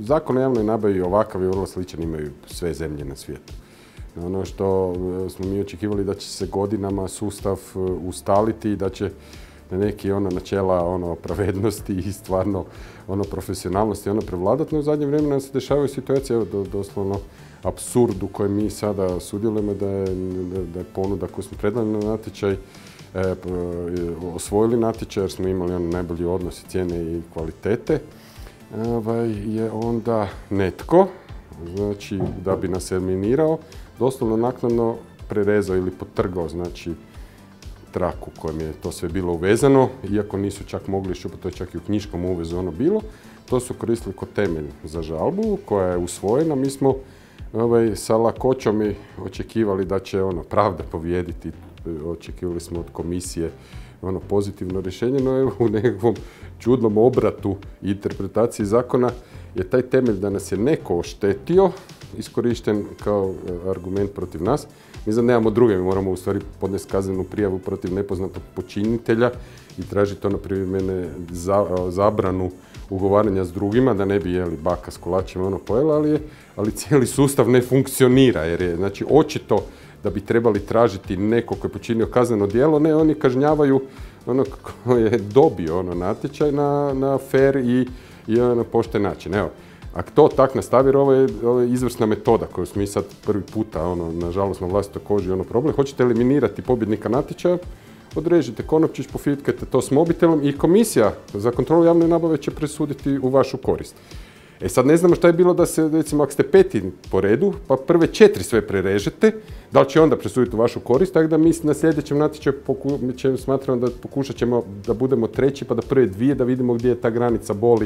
Zakon o javnoj nabavi ovakav i vrlo sličan imaju sve zemlje na svijetu. Ono što smo mi očekivali da će se godinama sustav ustaliti i da će na neki načela pravednosti i stvarno profesionalnosti prevladati, no u zadnje vrijeme nam se dešavaju situacije, doslovno apsurd u kojem mi sada sudjelujemo da je ponuda koju smo predali na natječaj, osvojili natječaj jer smo imali najbolji odnos cijene i kvalitete, je onda netko, znači da bi nas eliminirao, doslovno naknadno prerezao ili potrgao, znači traku kojem je to sve bilo uvezano, iako nisu čak mogli iščupati, to je čak i u knjiškom uvezu bilo. To su koristili kao temelj za žalbu koja je usvojena. Mi smo sa lakoćom i očekivali da će pravda pobijediti. Očekivali smo od komisije pozitivno rješenje, no evo u nekakvom čudnom obratu i interpretaciji zakona je taj temelj da nas je neko oštetio iskorišten kao argument protiv nas. Mi znam nemamo druge, mi moramo u stvari podnesti kaznenu prijavu protiv nepoznatog počinitelja i tražiti privremene zabranu ugovaranja s drugima, da ne bi jeli baka s kolačima pojela, ali cijeli sustav ne funkcionira jer je znači očito da bi trebali tražiti neko ko je počinio kazneno djelo, ne, oni kažnjavaju ko je dobio natječaj na fair i na pošten način. Evo, ako to tak nastavi, jer ovo je izvrsna metoda koju smo mi sad prvi puta, nažalost na vlastitoj koži problem. Hoćete eliminirati pobjednika natječaja, odrežite konopčić, pofitkajte to s mobitelom i komisija za kontrolu javne nabave će presuditi u vašu korist. E sad ne znamo šta je bilo da se, recimo, ako ste peti po redu, pa prve 4 sve prerežete, da li će onda presuditi u vašu korist, tako da mi na sljedećem natječaju smatramo da pokušat ćemo da budemo treći, pa da prve 2 da vidimo gdje je ta granica boli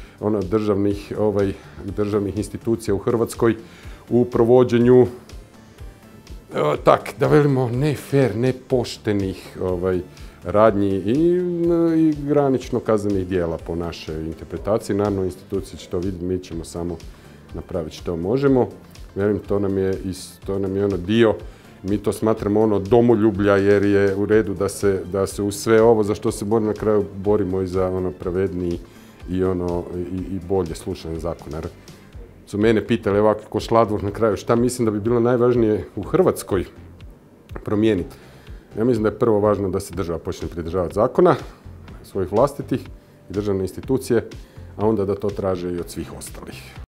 državnih institucija u Hrvatskoj u provođenju da velimo ne fair, ne poštenih radnji i granično kaznenih dijela po našoj interpretaciji. Naravno, institucije će to vidjeti, mi ćemo samo napraviti što možemo. Velim, to nam je dio, mi to smatramo domoljublja jer je u redu da se uz sve ovo za što se borimo na kraju borimo i za pravedniji i bolje slušanje zakona. Jer su mene pitali ovako ko šladvor na kraju šta mislim da bi bilo najvažnije u Hrvatskoj promijeniti. Ja mislim da je prvo važno da se država počne pridržavati zakona, svojih vlastitih i državne institucije, a onda da to traže i od svih ostalih.